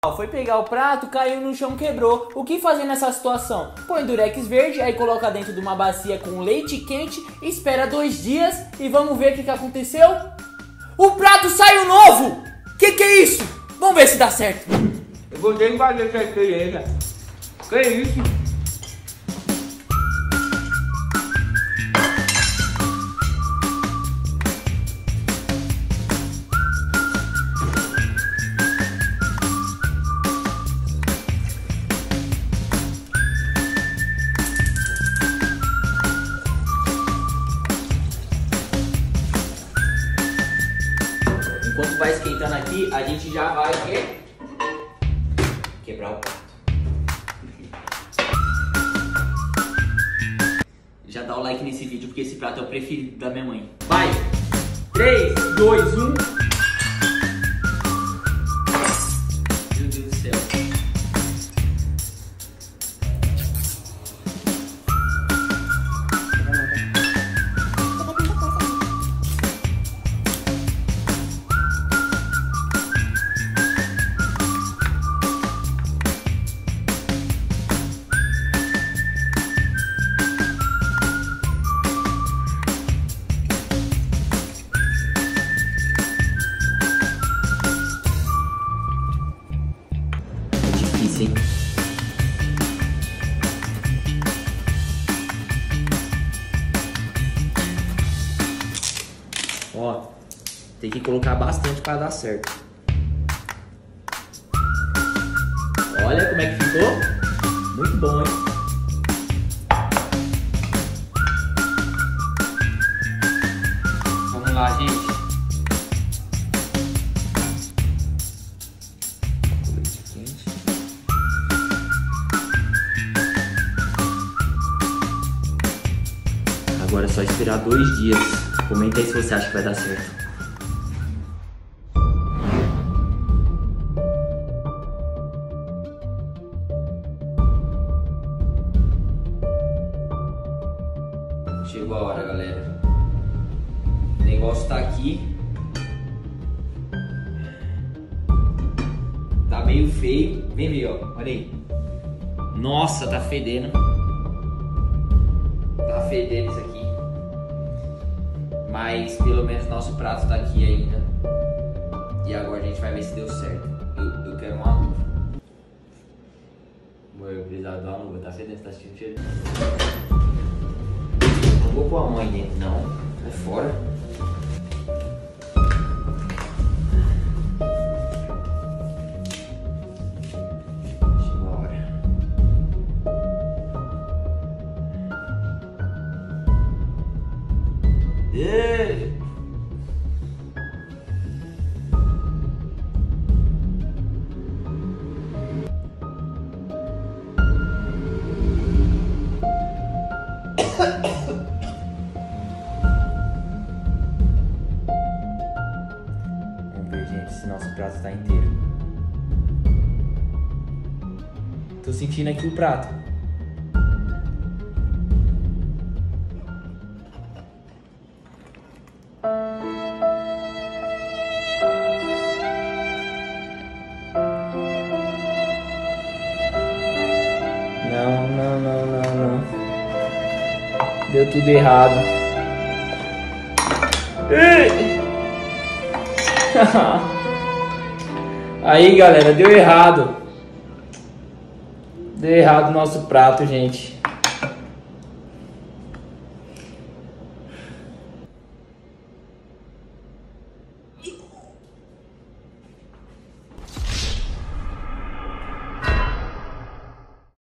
Foi pegar o prato, caiu no chão, quebrou. O que fazer nessa situação? Põe durex verde, aí coloca dentro de uma bacia com leite quente, espera 2 dias e vamos ver o que aconteceu. O prato saiu novo! Que é isso? Vamos ver se dá certo. Eu vou ter que fazer essa experiência. Que isso? Enquanto vai esquentando aqui, a gente já vai quebrar o prato. Já dá o like nesse vídeo porque esse prato é o preferido da minha mãe. Vai! 3, 2, 1. Meu Deus do céu. Difícil, hein? Ó, tem que colocar bastante para dar certo. Olha como é que ficou. Muito bom, hein? Vamos lá, gente. Agora é só esperar 2 dias. Comenta aí se você acha que vai dar certo. Chegou a hora, galera. O negócio tá aqui. Tá meio feio. Vem ver, ó. Olha aí. Nossa, tá fedendo. Tá fedendo isso aqui. Mas pelo menos nosso prato tá aqui ainda. E agora a gente vai ver se deu certo. Eu quero uma luva. Amor, eu precisava de uma luva. Tá fedendo, tá assistindo cheiro? Não vou pôr a mão aí dentro, não. Sai fora. Chegou a hora. Vamos ver, gente, se nosso prato tá inteiro. Tô sentindo aqui o prato. Não. Deu tudo errado. Aí, galera, deu errado. Deu errado o nosso prato, gente.